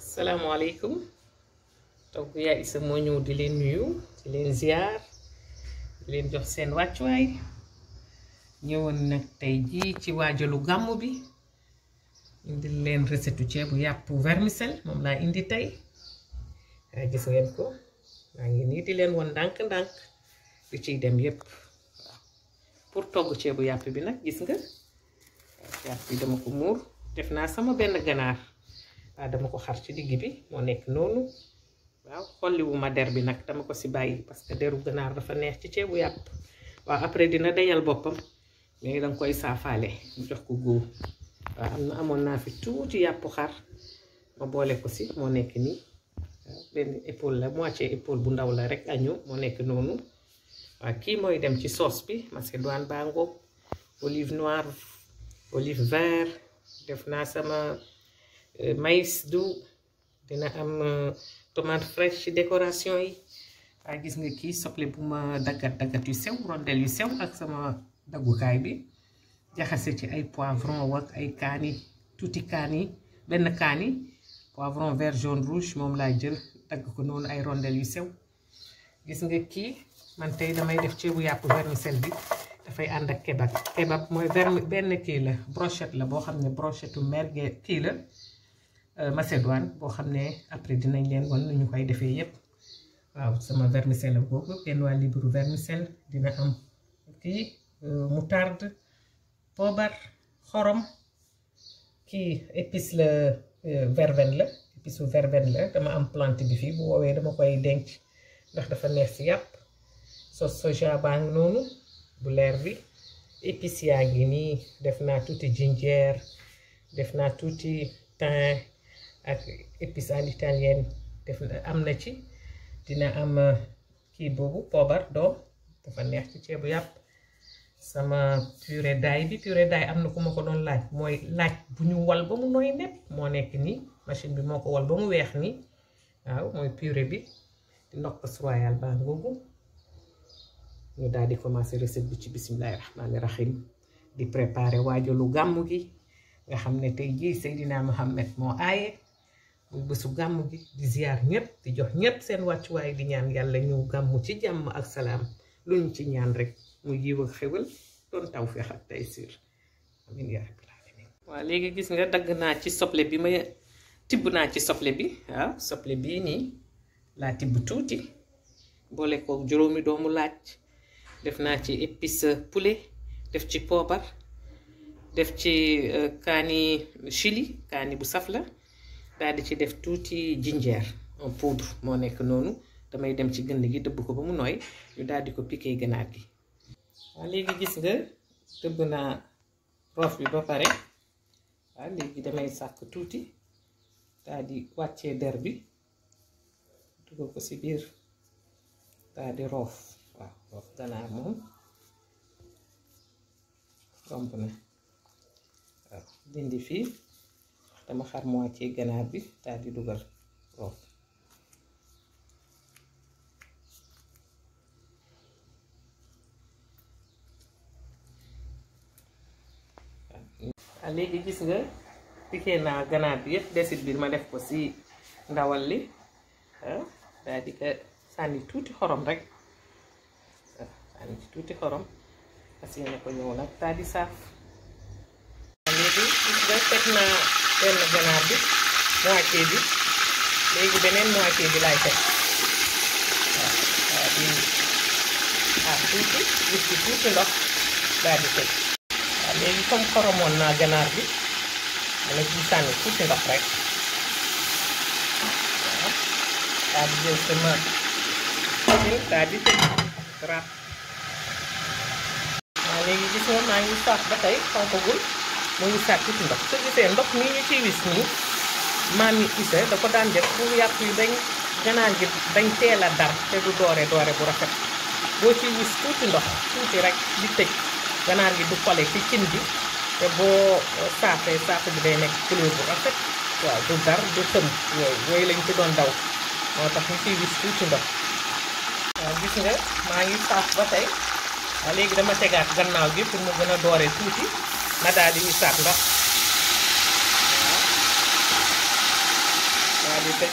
salaamaaleykum togg yaay Issa moo ñëw di leen nuyu di leen ziar di leen jox seen wàccuwaay ñëwoon nag tey jii ci waajalu gàmmu bi indi leen recette ceebu yàpp vermicelle moom laa indi tey gis ngeen ko maa ngi nii di leen won ndànk-ndànk li ciy dem yépp waaw pour togg ceebu yàpp bi nag gis nga yàpp bi dama ko muur def naa sama benn ganaar waaw dama ko xar ci digg bi moo nekk noonu waaw xolliwuma der bi nag dama ko si bàyyi parce que deru ganaar dafa neex ci ceebu yàpp waaw après dina deyal boppam mais danga koy saafaale mu jox ko góob waaw amoon naa fi tuuti yàppu xar ma boole ko si moo nekk nii benn épaule la moitié épaule bu ndaw la rek añu moo nekk noonu waaw kii mooy dem ci sauce bi macédoine baa ngoog olive noire olive vert def naa sama maïs doux dina am tomate fraîche ci décoration yi waaye gis nga kii soble bu ma daggat yu sew rondel yu sew ak sama daggukaay bi jaxase ci ay poivron wak ay kaani tuuti kaani benn kaani poivron vert jaune rouge moom laa jël dagg ko noonu ay rondel yu sew gis nga kii man tey damay def ceebu yàpp vermicelle bi dafay ànd ak kebab mooy benn kii la brochette la boo xam ne brochette u merguez kii la macédoine boo xam ne après dinañ leen wan nu ñu koy defee yépp waaw sama vermicelle boobu benn waa libru vermicelle dina am kii moutarde poobar xorom kii épice la verveine la épice verveine la dama am plante bi fii bu woowee dama koy denc ndax dafa neex ci yàpp sauce soja baa ngi noonu bu leer bi épice yaa ngi nii def naa tuuti ginger def naa tuuti thym ak épice à l'italienne def am na ci dina am kii boobu poobar doom dafa neex ci ceebu yàpp sama purée d'ail bi purée d'ail am na ku ma ko doon laaj mooy laaj bu ñu wal ba mu nooy nepp moo nekk nii machine bi moo ko wal ba mu weex nii waaw mooy purée bi di ndox royal baa ngoogu ñu daal di commencer recette bi ci bismillahi rahmaani rahim di préparer waajalu gàmmu gi nga xam ne tey jii Seydina Mohamed moo aaye muy bésu gàmmu gi di ziar ñëpp di jox ñëpp seen wàccuwaay di ñaan yàlla ñu gàmmu ci jàmm ak salaam luñ ci ñaan rek mu yiw ak xewal doon tawfeex ak taysiir amiin yaa rabbil aalamiin waaw léegi gis nga dagg naa ci soble bi ma tibb naa ci soble bi waaw soble bii nii laa tibb tuuti boole ko juróomi doomu laaj def naa ci épice poulet def ci poobar def ci kaani chili kaani bu saf la daal di ci def tuuti ginger en poudre moo nekk noonu damay dem ci gënd gi dëbb ko ba mu nooy ñu daal di ko piqué ganaar gi waaw léegi gis nga dëbb naa roof bi ba pare waaw léegi damay sàkk tuuti daal di wàccee der bi dugal ko ci biir daal di roof waaw roof ganaar moom romb na waaw dindi fii dama xar moitié ganaar bi daal di dugal roof waaw léegi gis nga piqué naa ganaar bi yëpp desit bi ma def ko ci ndawal li daal di ko sànni tuuti xorom rek sànni ci tuuti xorom parce que ne ko ñëw nag daal di saaf léegi gis nga teg naa benn ganaar bi moitié bi léegi beneen moitié bi laay teg waaw daal di tuuti gis ci tuuti ndox daal di teg waaw léegi comme xoromoon naa ganaar bi dama ci sànni tuuti ndox rek waaw daal di jël sama daal di teg ràpp waaw léegi gis nga maa ngi saaf ba tey xonkagul mu ngi saaf tuuti ndox su gisee ndox nii ñu ciy wis nii maam yi Issa da ko daan def pour yàpp yi bañ ganaar gi bañ teel a dar te du doore bu rafet boo ciy wis tuuti ndox tuuti rek di tëj ganaar gi du xole ci cin bi te boo saafee saaf bi day nekk couleur bu rafet waaw du dar du tëm yooyu lañ ci doon daw moo tax ñu ciy wis tuuti ndox waaw gis nga maa ngi saaf ba tey waaw léegi dama tegaat gannaaw gi pour mu gën a doore tuuti ma daal di wisaat ndox waaw di di tëj.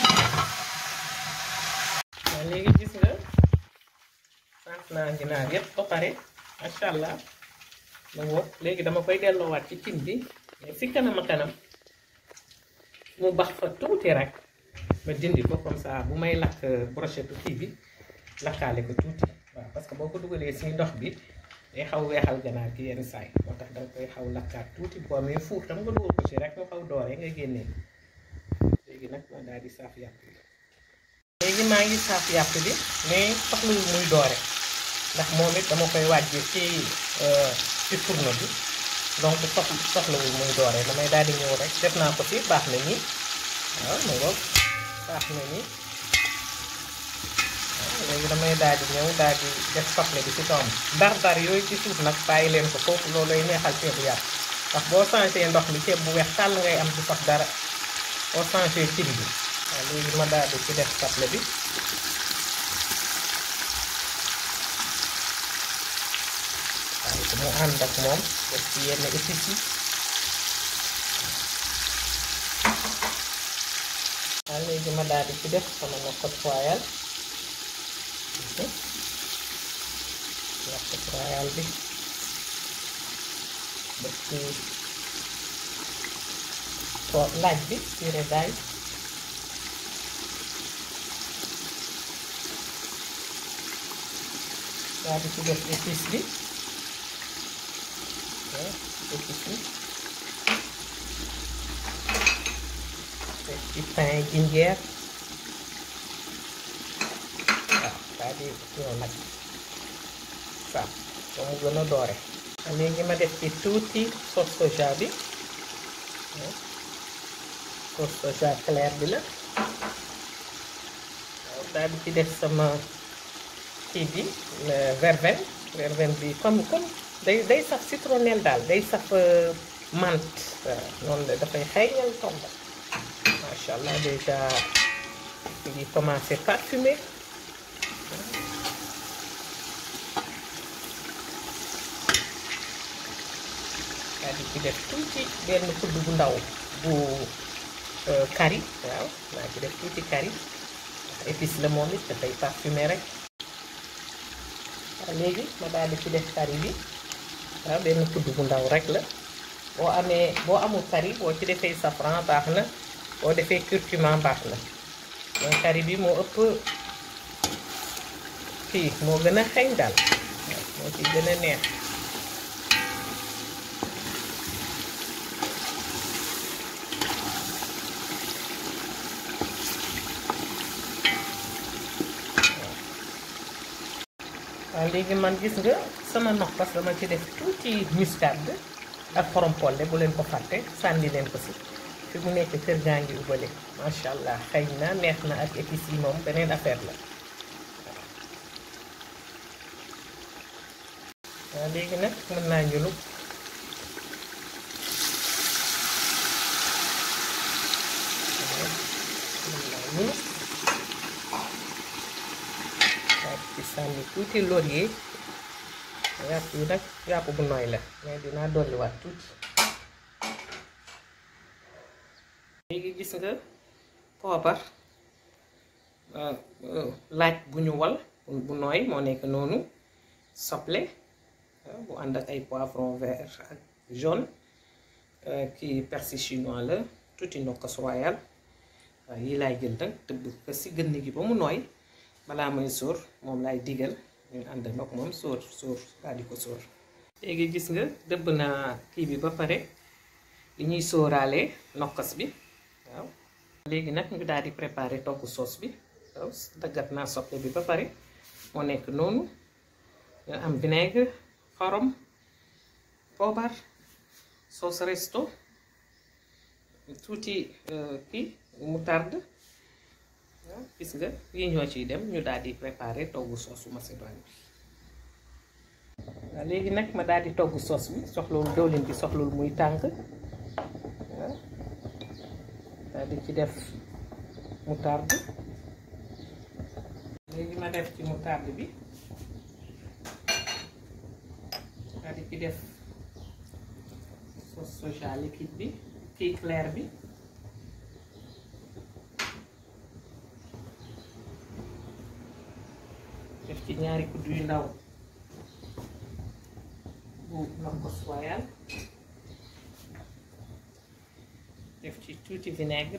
waaw léegi gis nga saaf naa ginaar yépp ba pare macha allah ma ngoog léegi dama koy delloowaat ci cin bi mais si kanam a kanam mu bax fa tuuti rek ma dindi ko comme ça bu may lakk brochette kii bi lakkaale ko tuuti waaw parce que boo ko dugalee si ndox bi day xaw weexal ganaar gi yenn saay moo tax danga koy xaw lakkaat tuuti boo amee fuur tam nga dugal ko ci rek mu xaw dooree nga génnee léegi nag ma daal di saaf yàpp bi léegi maa ngi saaf yàpp bi mais soxlawul muy doore ndax moom it dama koy wàjjee ci fourneau bi donc soxlawul muy doore damay daal di ñëw rek def naa ko ci baax na nii waaw ma ngoog baax na nii waaw léegi damay daal di ñëw daal di def soble bi ci kawam dar yooyu ci suuf nag bàyyi leen ko foofu loolay neexal ceebu yàpp ndax boo changé ndox mi ceeb bu weex tàll ngay am du sax dara boo changé cin bi waaw léegi ma daal di ci def soble bi waaye ko mu ànd ak moom def ci yenn épices yi waaw léegi ma daal di ci def sama nokkos royal nokkos royal bi def ci laaj bi purée d'ail daal di ci def épice bi épice bi def ci pain jinjeer waaw daal di ñëw nag saaf ba mu gën a doore léegi ma def ci tuuti sauce soja bi sauce soja clair bi la waaw daal di ci def sama kii bi verveine bi comme day saf citronnelle daal day saf menthe noonu la dafay xeeñal tomba macha allah déjà ngi commencé parfumé daal di ci def tuuti benn kudd bu ndaw bu curry waaw naa ci def tuuti curry épice la moom it dafay parfumé rek waaw léegi ma daal di ci def curry bi waaw benn kudd bu ndaw rek la boo amul curry boo ci defee safran baax na boo defee curcuma baax na mais curry bi moo ëpp kii moo gën a xeeñ daal moo ci gën a neex waaw léegi man gis nga sama nokkos dama ci def tuuti muscade ak xorom polle bu leen ko fàtte sànni leen ko si fi mu nekk kër gaa ngi ubale macha allah xëy na neex na ak épices yi moom beneen affaire la waaw léegi nag mën naa ñulu ci sànni tuuti laurier yàpp yi nag yàpp bu nooy la mais dinaa dolliwaat tuuti léegi gis nga poobar laaj bu ñu wal bu nooy moo nekk noonu soble bu ànd ak ay poivron vert ak jaune kii persil chinois la tuuti nokkos royal waaw yi laay jël nag tëbb ko si gën gi ba mu nooy balaa may sóor moom laay digal ñu ànd nag moom sóor daal di ko sóor léegi gis nga dëbb naa kii bi ba pare li ñuy sóoraale nokkos bi waaw léegi nag ñu daal di préparer togg sauce bi waaw daggat naa soble bi ba pare moo nekk noonu nga am vinaigre xorom poobar sauce resto tuuti kii moutarde waaw gis nga yi ñoo ciy dem ñu daal di préparer togg sauce macédoine bi waaw léegi nag ma daal di togg sauce bi soxlawul dëwlin bi soxlawul muy tàng waaw daal di ci def moutarde léegi ma def ci moutarde bi daal di ci def sauce soja liquide bi kii clair bi def ci ñaari kuddu yu ndaw bu nokkos royal, def ci tuuti vinaigre,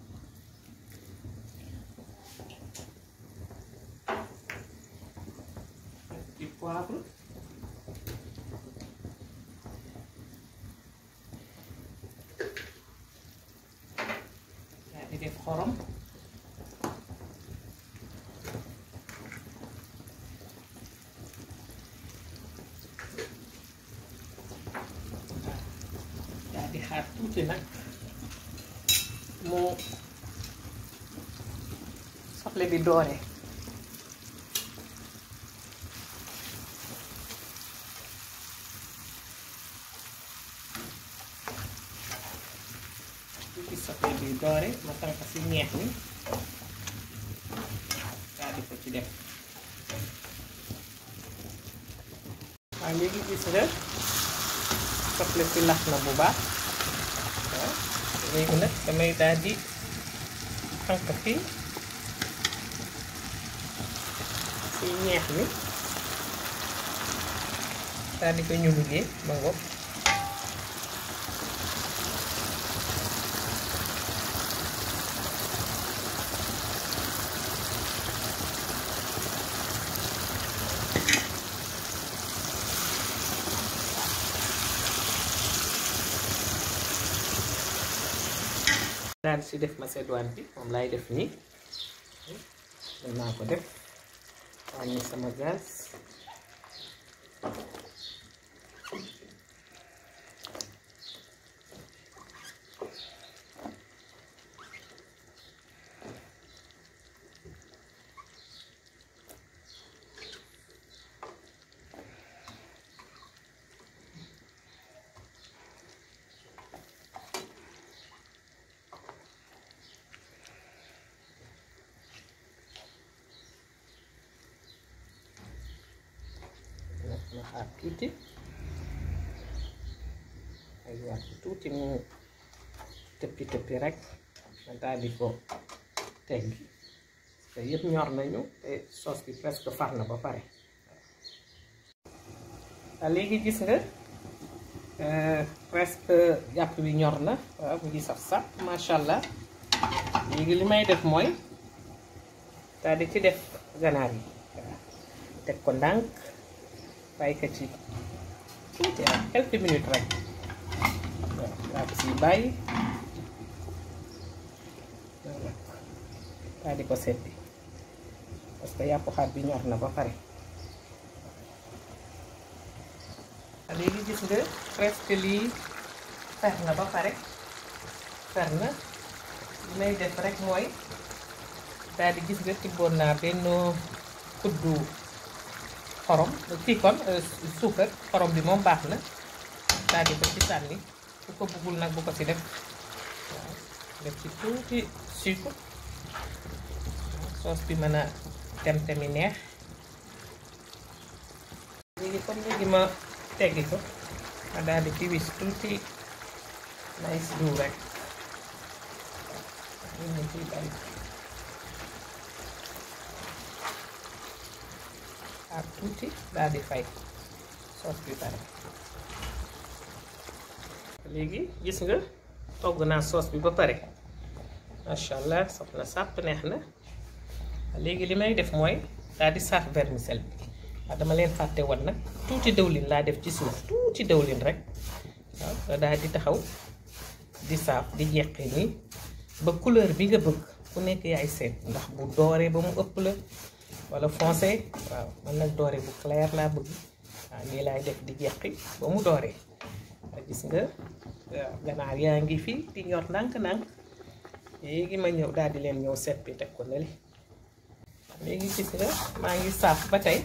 def ci poivre, daal di def xorom, daal di xaar tuuti nag mu soble bi doore. tuuti soble bi doore ma tànk ci ñeex mi daal di ko ci def. waaw léegi gis nga soble si lax na bu baax. waaw léegi nag damay daal di tànk fii si ñeex mi daal di ko ñu liggéey ba ngoog. daal di si def macédoine bi moom laay def nii mën naa ko def wàññi sama gaz. ma xaar tuuti ay wax tuuti mu tëppi rek ma daal di ko teggi te yëpp ñor nañu te sauce bi presque far na ba pare. waaw léegi gis nga presque yàpp bi ñor na. waaw mu ngi saf masha Allah. léegi li may def mooy daal di ci def ganaar yi waaw teg ko ndànk bàyyi ko ci tuuti rek quelques minutes rek waaw daa ko siy bàyyi daal di ko seppi parce que yàpp xar bi ñor na ba pare. léegi gis nga presque lii fer na ba pare fer na li may def rek mooy daal di gis nga tibboon naa benn kuddu xorom kii kon suukar xorom bi moom baax na daal di ko ci sànni bu ko bëggul nag bu ko ci def. waaw def ci tuuti sucre sauce bi mën a tem-temi neex. léegi comme léegi ma teggi ko ma daal di ci wis tuuti nice diw rek ñu ciy bàyyi ak tuuti daal di fay sauce bi pare. léegi gis nga togg naa sauce bi ba pare masha Allah saf na sàpp neex na. léegi li may def mooy daal di saaf vermicelle bi waaw dama leen fàtte woon nag tuuti dëwlin laa def ci suuf tuuti dëwlin rek waaw nga daal di taxaw di saaf di jeqi nii ba couleur bi nga bëgg ku nekk yaay seet ndax bu dooree ba mu ëpp la wala foncé. waaw man nag doore bu clair laa bëgg. waaw nii laay def di jeqi ba mu dooree. waaw gis nga waaw ganaar yaa ngi fii di ñor ndànk-ndànk. léegi ma ñëw daal di leen ñëw seppi teg ko neli. léegi gis nga maa ngi saaf ba tey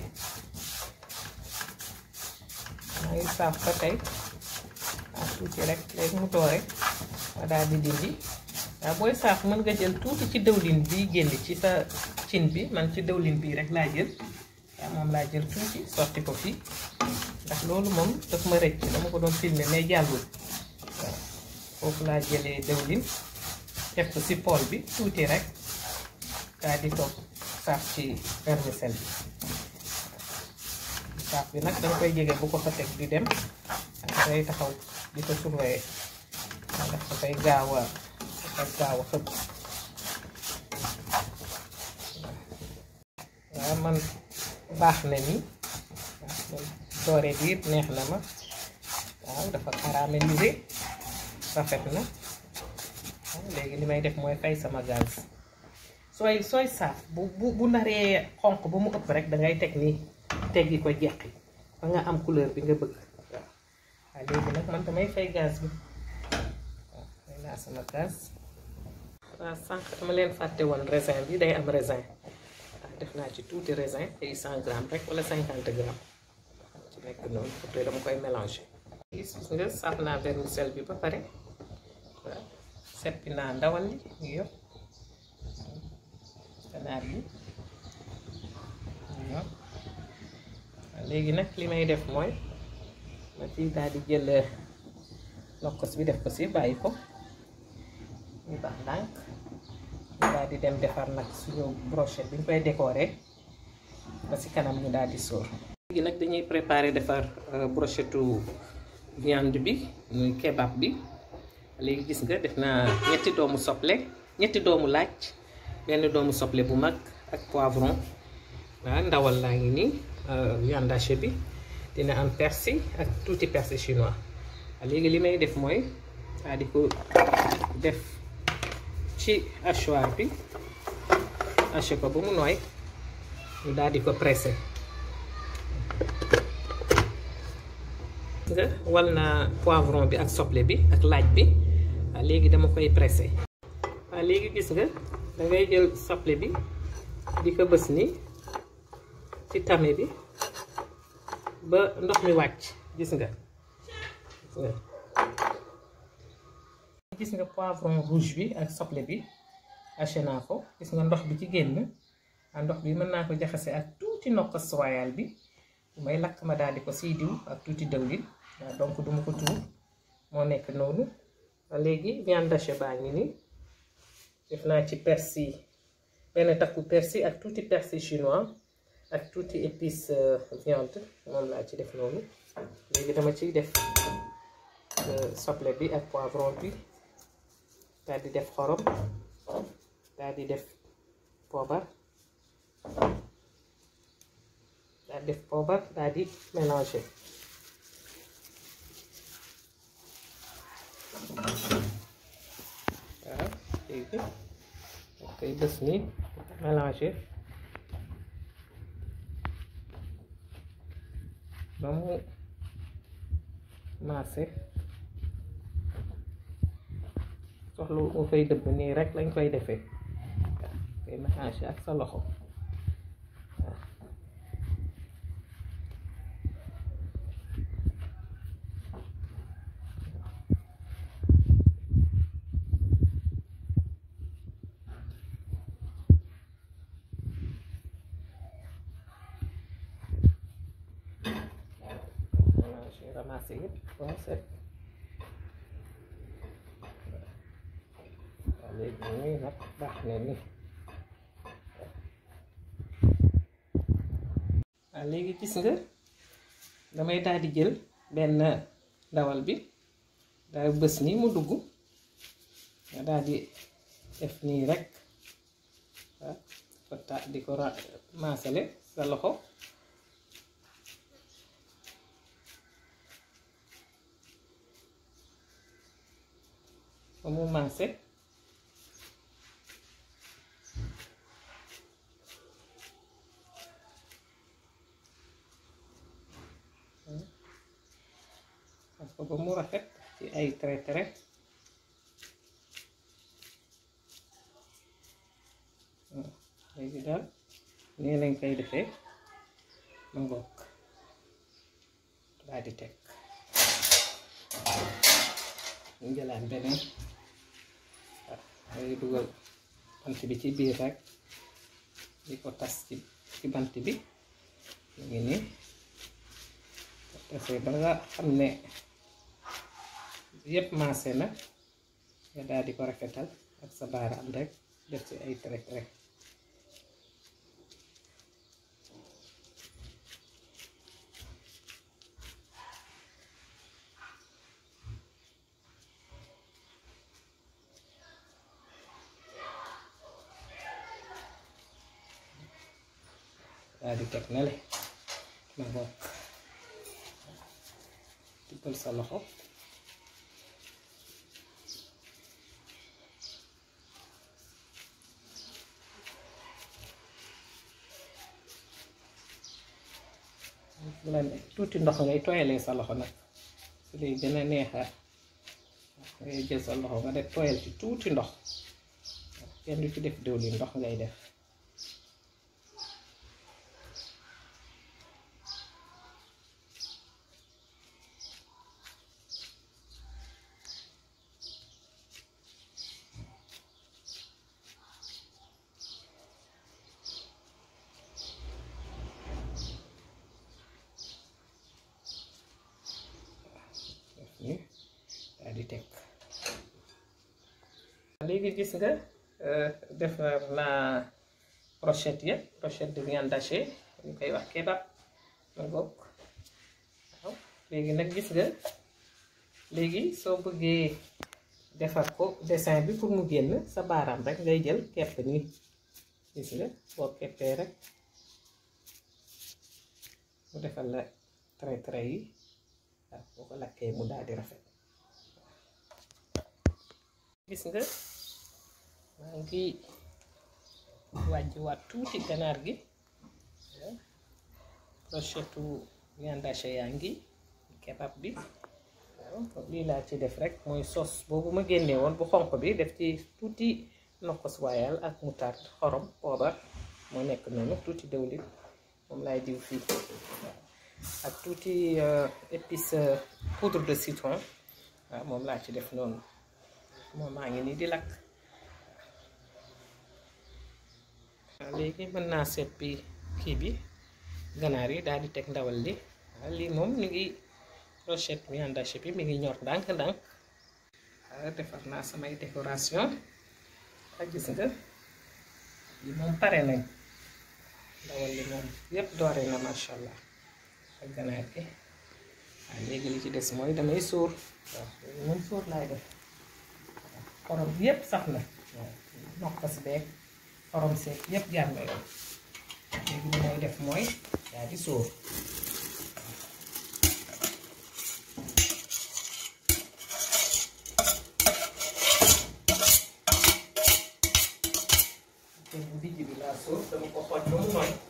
waaw tuuti rek léegi mu doore ma daal di dindi. waaw booy saaf mën nga jël tuuti ci dëwlin bi génn ci sa cin bi man ci dëwlin bii rek laa jël. waaw moom laa jël tuuti sotti ko fii ndax loolu moom daf ma rëcc dama ko doon filmer mais jàllul. waaw foofu laa jëlee dëwlin def ko ci pool bi tuuti rek daal di toog saaf ci vermicelle bi. saaf bi nag danga koy jege bu ko fa teg di dem ak day taxaw di ko surveiller ndax dafay gaaw a xëpp. waaw man baax na ni waaw doore bi yëpp neex na ma waaw dafa caramélisé rafet na. léegi li may def mooy fay sama gaz. sooy saaf bu naree xonq ba mu ëpp rek dangay teg nii teggi ko jeqi ba nga am couleur bi nga bëgg. waaw léegi nag man damay fay gaz bi. waaw fay naa sama gaz. waaw sànq dama leen fàtte woon raisin bi day am raisin. waaw def naa ci tuuti raisin ay 100 grammes rek wala 50 grammes ci nekk noonu après dama koy mélanger. gis nga saaf naa vermicelle bi ba pare. waaw seppi naa ndawal li ngi yor ganaar bi léegi nag li may def mooy ma ci daal di jël nokkos bi def ko si bàyyi ko ñu baax ndànk ñu daal di dem defar nag suñu brochette bi ñu koy décorer ba si kanam ñu daal di sóor. léegi nag dañuy préparer defar brochette viande bi muy kebab bi. léegi gis nga def naa ñetti doomu soble ñetti doomu laaj benn doomu soble bu mag ak poivron. waaw ndawal laa ngi nii viande hachée bi dina am persil ak tuuti persil chinois. léegi li may def mooy daal di ko def ci hachoir bi haché ko ba mu nooy ñu daal di ko pressé. nga wal naa poivron bi ak soble bi ak laaj bi. waaw léegi dama koy pressé. waaw léegi gis nga dangay jël soble bi di ko bës ni ci tame bi ba ndox mi wàcc gis nga. gis nga poivron rouge bi ak soble bi haché naa ko gis nga ndox bi ci génn. ndox bi mën naa ko jaxase ak tuuti nokkos royal bi bu may lakk ma daal di ko siy diw ak tuuti dëwlin. waaw donc duma ko tuur moo nekk noonu. léegi viande hachée baa ngi nii def naa ci persil benn takku persil ak tuuti persil chinois ak tuuti épice viande moom laa ci def noonu. léegi dama ciy def soble bi ak poivron bi daal di def xorom daal di def poobar daal di mélanger. waaw léegi da koy bës nii mélanger ba mu maase. soxla mu koy dëbb nii rek lañ koy defee. waaw koy mélanger ak sa loxo. ramassé yëpp ba set. waaw léegi nii nag baax na ni. waaw léegi gis nga damay daal di jël benn ndawal bi daal bës nii mu dugg nga daal di def nii rek. waaw ko di ko maasale sa loxo. ba mu maase. parce que ba mu rafet ci ay trait léegi daal nii lañ koy defee ma ngokk daal di teg. ñu jëlaat beneen. waaw ngay dugal bant bi ci biir rek di ko tas ci bant bi mu ngi nii tasee ba nga xam ne yépp maase na nga daal di ko rafetal ak sa baaraam rek def ci ay trait rek. daal di teg na le ma bokk tibbal sa loxo bu la ne tuuti ndox ngay tooyalee sa loxo nag su lay gën a neexa ngay jël sa loxo nga def tooyal ci tuuti ndox kenn du ci def diwlin ndox ngay def daal di teg léegi gis nga defar la brochette ya brochette de viande hachée ñu koy wax kebab ma ngoog waaw léegi nag gis nga léegi soo bëggee defar ko dessin bi pour mu génn sa baaraam rek ngay jël kepp nii gis nga boo keppee rek mu defal la trait yi waaw boo ko lakkee mu daal di rafet gis nga maa ngi wàjjiwaat tuuti ganaar gi brochette viande hachée yaa ngi kebab bi waaw lii laa ci def rek mooy sos boobu ma génnee woon bu xonq bi def ci tuuti nokkos royal ak moutarde xorom poobar moo nekk noonu tuuti dëwlin moom laay diw fii ak tuuti épice poudre de citron waaw moom laa ci def noonu moom maa ngi nii di lakk waaw léegi mën naa seppi kii bi ganaar yi daal di teg ndawal li waaw lii moom mi ngi brochette viande hachée bi mi ngi ñor ndànk-ndànk waaw defar naa samay décoration ak gis nga li moom pare nañ ndawal li moom yépp doore na masha Allah ak ganaar gi waaw léegi li ci des mooy damay sóor waaw léegi moom sóor laay def xorom bi yépp sax na waaw nokkos beeg xorom seeg yépp jaar na yoon léegi li may def mooy daal di sóor bu dijj bi laa sóor dama ko xooj ba mu nooy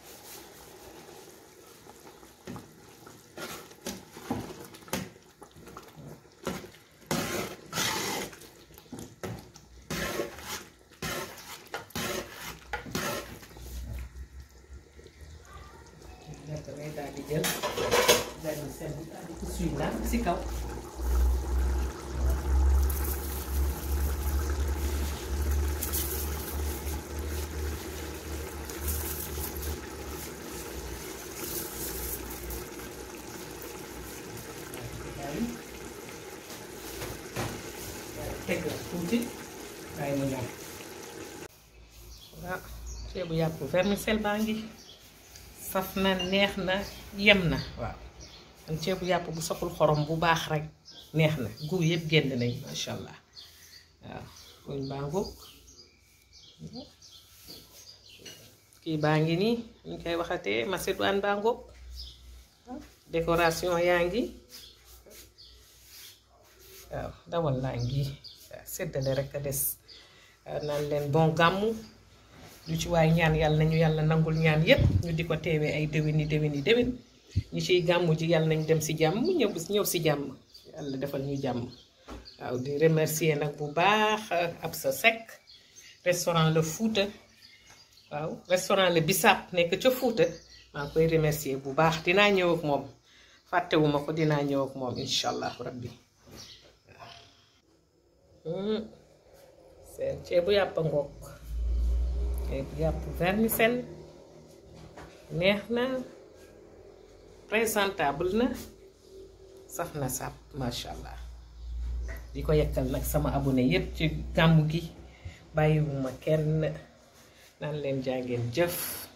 damay daal di jël benn sel bi daal di ko suy naan si kaw teg tuuti bàyyi mu ñor waaw ceebu yàpp vermicelle baa ngi saf na neex na yem na waaw man ceebu yàpp bu saful xorom bu baax rek neex na guub yëpp génn nañ masha Allah waaw koñ baa ngoog kii baa ngi nii ñu koy waxatee macédoine baa ngoog décoration yaa ngi waaw dawal laa ngi waaw seddale rek a des naan leen bon gàmmu lu ci waay ñaan yàlla nañu yàlla nangul ñaan yépp ñu di ko teewee ay déwéni ñi ciy gàmmu ji yàlla nañ dem si jàmm ñëw si jàmm yàlla defal ñu jàmm waaw di remercier nag bu baax Absa Seck restaurant Le Fouta waaw restaurant Le Bissap nekk ca Fouta maa ngi koy remercier bu baax dinaa ñëw ak moom fàttewuma ko dinaa ñëw ak moom incha allah rabbi seen ceebu yàpp ngoog ceebu yàpp vermicelle neex na présentable na saf na sàpp masha allah di ko yekkal nag sama abonné yépp ci gàmmu gi bàyyiwuma kenn naan leen jàngeen jëf